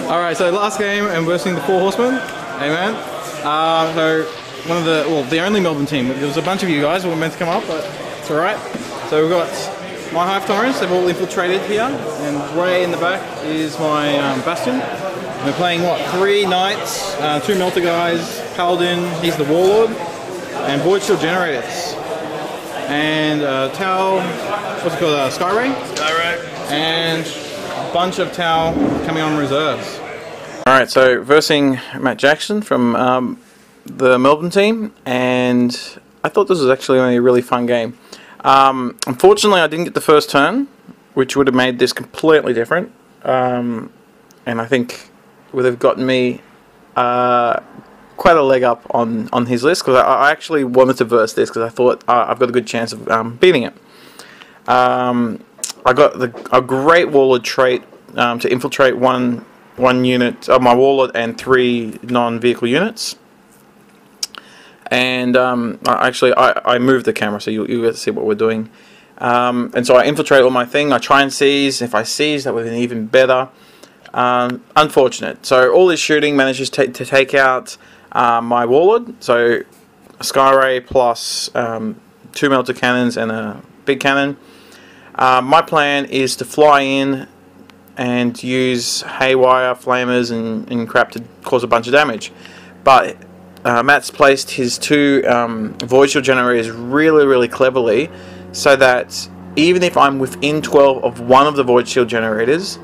Alright, so last game, I'm versing the Four Horsemen. Amen. So, the only Melbourne team. There was a bunch of you guys who were meant to come up, but it's alright. So we've got my Hive Tyrants, they've all infiltrated here, and way in the back is my Bastion. We're playing, what, 3 Knights, 2 Melter guys, Paladin, he's the Warlord, and Void Shield Generators. And Tau, what's it called, Skyray? Skyray. And a bunch of Tau coming on reserves. Alright, so versing Matt Jackson from the Melbourne team, and I thought this was actually a really fun game. Unfortunately, I didn't get the first turn, which would have made this completely different, and I think would have gotten me quite a leg up on his list, because I actually wanted to verse this because I thought I've got a good chance of beating it. I got a great Warlord trait to infiltrate one unit of my Warlord and 3 non-vehicle units. And I moved the camera so you get to see what we're doing. And so I infiltrate all my thing. I try and seize. If I seize, that would have been even better. Unfortunate. So all this shooting manages to take out my Warlord. So a Skyray plus 2 Melter Cannons and a big cannon. My plan is to fly in and use Haywire, Flamers and crap to cause a bunch of damage. But Matt's placed his 2 Void Shield Generators really cleverly, so that even if I'm within 12 of one of the Void Shield Generators,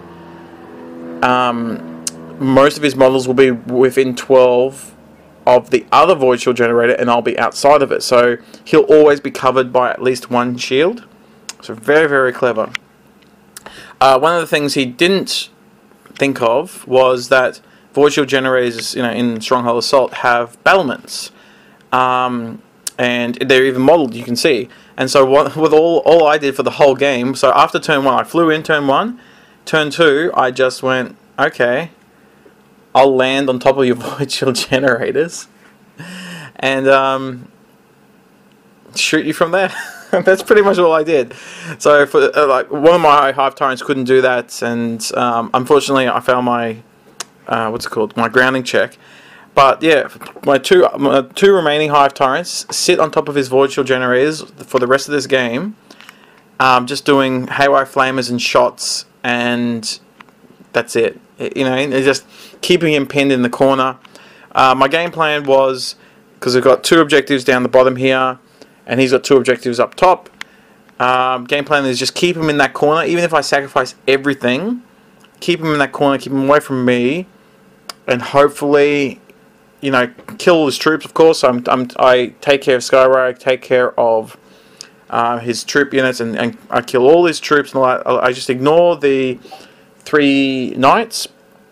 most of his models will be within 12 of the other Void Shield Generator, and I'll be outside of it. So he'll always be covered by at least 1 shield. So very clever. One of the things he didn't think of was that Void Shield Generators, in Stronghold Assault have battlements, and they're even modelled, you can see. And so with all I did for the whole game, so after turn 1, I flew in turn 1, turn 2, I just went, okay, I'll land on top of your Void Shield Generators, and shoot you from there. That's pretty much all I did. So for one of my Hive Tyrants couldn't do that, and unfortunately I failed my my grounding check. But yeah, my two remaining Hive Tyrants sit on top of his Void Shield Generators for the rest of this game, just doing Haywire Flamers and shots, and that's it. Just keeping him pinned in the corner. My game plan was, because we've got 2 objectives down the bottom here, and he's got 2 objectives up top. Game plan is just keep him in that corner, even if I sacrifice everything. Keep him in that corner, keep him away from me, and hopefully, kill all his troops. Of course, I take care of Skyray, I take care of his troop units, and I kill all his troops. And I just ignore the 3 Knights.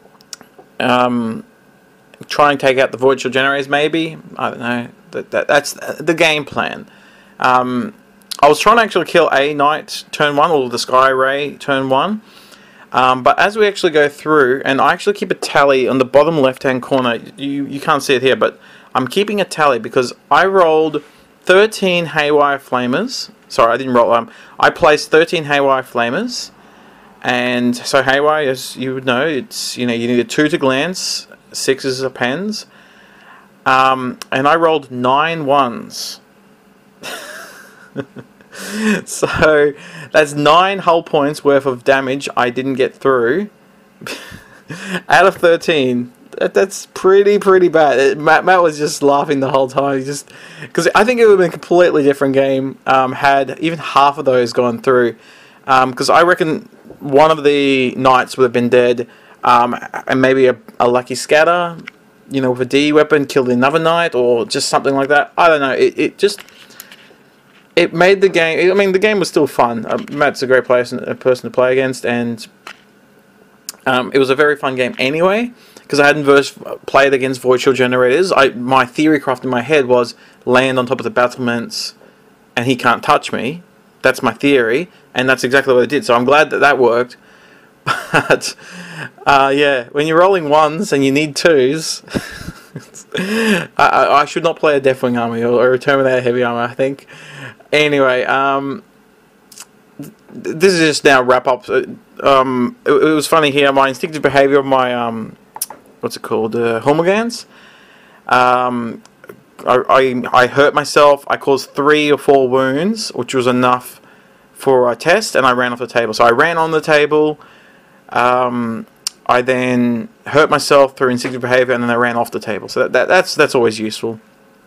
Try and take out the Void Shield Generators, maybe. I don't know. That's the game plan. I was trying to actually kill a Knight turn 1, or the Skyray turn 1. But as we actually go through, and I actually keep a tally on the bottom left-hand corner. You can't see it here, but I'm keeping a tally because I rolled 13 Haywire Flamers. Sorry, I didn't roll. I placed 13 Haywire Flamers, and so Haywire, as you would know, it's you need a 2 to glance, 6s are pens. And I rolled 9 1s. So that's 9 hull points worth of damage I didn't get through out of 13. That's pretty bad. Matt was just laughing the whole time, because I think it would have been a completely different game had even half of those gone through. Because I reckon one of the Knights would have been dead, and maybe a lucky scatter, with a D weapon killed another Knight, or just something like that. I don't know. It made the game. I mean, the game was still fun. Matt's a great person to play against, and it was a very fun game anyway. Because I hadn't played against Void Shield Generators. My theory craft in my head was land on top of the battlements, and he can't touch me. That's my theory, and that's exactly what I did. So I'm glad that worked. But yeah, when you're rolling 1s and you need 2s, I should not play a Deathwing army or a Terminator heavy armor, I think. Anyway, this is just now wrap up. It was funny here. My instinctive behaviour of my what's it called? Homogans. I hurt myself. I caused 3 or 4 wounds, which was enough for a test, and I ran off the table. So I ran on the table. I then hurt myself through instinctive behaviour, and then I ran off the table. So that's always useful.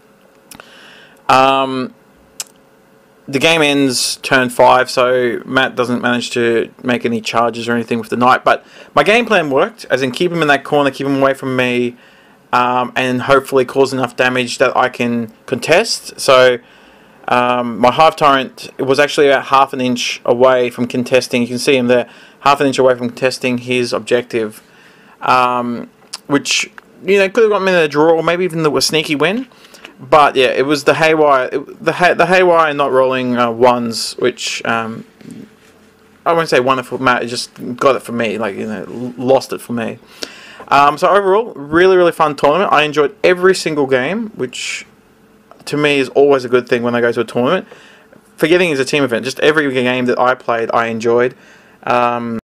The game ends turn 5, so Matt doesn't manage to make any charges or anything with the knight. But my game plan worked, as in keep him in that corner, keep him away from me, and hopefully cause enough damage that I can contest. So my Hive Tyrant, it was actually about half an inch away from contesting. You can see him there, half an inch away from contesting his objective, which could have gotten me in a draw, or maybe even a sneaky win. But yeah, it was the haywire, the haywire not rolling ones, which I won't say wonderful. Matt, it just got it for me, lost it for me. So overall, really fun tournament. I enjoyed every single game, which to me is always a good thing when I go to a tournament. Forgetting it's a team event, just every game that I played, I enjoyed.